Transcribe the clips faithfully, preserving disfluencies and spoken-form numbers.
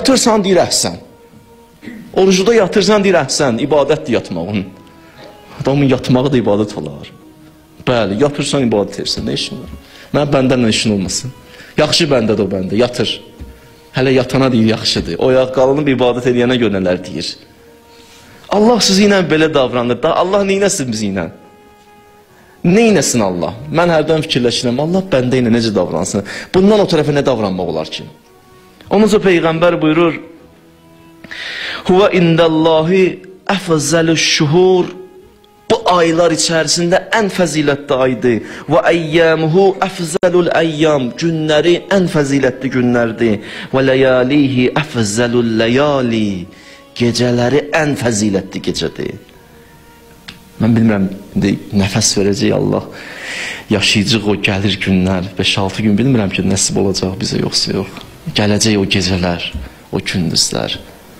Yatırsan deyir əhsən. Orucu da yatırsan deyir əhsən. İbadətdir yatmağın. Adamın yatmağı da ibadət olar. Bəli, yatırsan ibadət edirsən. Nə işin var? Mən bəndən nə işin olmasın? Yaxşı bəndədir o bəndə, yatır. Hələ yatana deyir, yaxşıdır. O qalınıb ibadət edəyənə görə nələr deyir. Allah sizi ilə belə davranır. Allah neynəsin bizi ilə? Neynəsin Allah? Mən hərdən fikirləşirəm, Allah bəndə ilə necə davransın? Bundan o tərəfə nə davranmaq olar ki? Onunca Peyğəmbər buyurur, Huvə indəllahi əfzəlü şuhur, bu aylar içərisində ən fəzilətli aydır. Və əyyəmuhu əfzəlül əyyam, günləri ən fəzilətli günlərdir. Və ləyalihi əfzəlül ləyali, gecələri ən fəzilətli gecədir. Mən bilmirəm, nəfəs verəcək Allah, yaşayacaq o gəlir günlər, beş altı gün bilmirəm ki, nəsib olacaq bizə yoxsa yox. Gələcək o gecələr, o gündüzlər.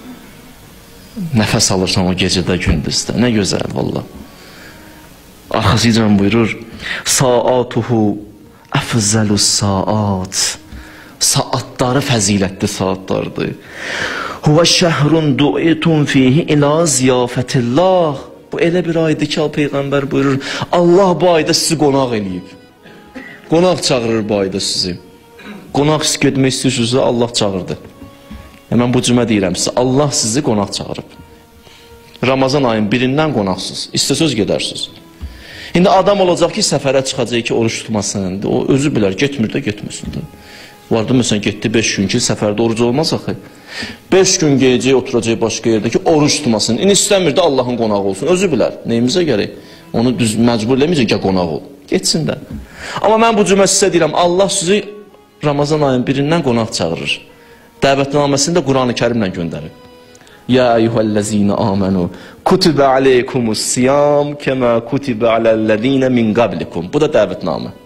Nəfəs alırsan o gecədə, gündüzdə, nə gözəl valla. Arxasıca buyurur, Saatuhu əfzəlus saat, saatları fəzilətli saatlardır. Huvə şəhrun du'itun fihi ilə ziyafətillah. Bu elə bir aydır ki, Peyğəmbər buyurur, Allah bu ayda sizi qonaq eləyib. Qonaq çağırır bu ayda sizi. Qonaq siz getmək istəyirsinizsə, Allah çağırdı. Mən bu cümə deyirəm sizə, Allah sizi qonaq çağırıb. Ramazan ayın birindən qonaqsınız, istəsəz gedərsiniz. İndi adam olacaq ki, səfərə çıxacaq ki, oruç tutmasın. O özü bilər, getmir də getməsin də. Vardı məsələn, getdi beş gün ki, səfərdə oruc olmaz axı. beş gün geyəcək, oturacaq başqa yerdə ki, oruç tutmasın. İndi istəmir də Allahın qonağı olsun. Özü bilər, neyimizə gərək? Onu düz məcbur eləməyəcək ki, qonaq ol. Getsin də. Amma mən bu cümlə sizə deyirəm, Allah sizi Ramazan ayın birindən qonaq çağırır. Dəvətnaməsində Quran-ı Kərimlə göndərir. Ya eyyuhəl-ləzînə âmenû, kutibə aleykumus siyam, kəmə kutibə aləl-ləzînə min qablikum. Bu da dəvətnamə.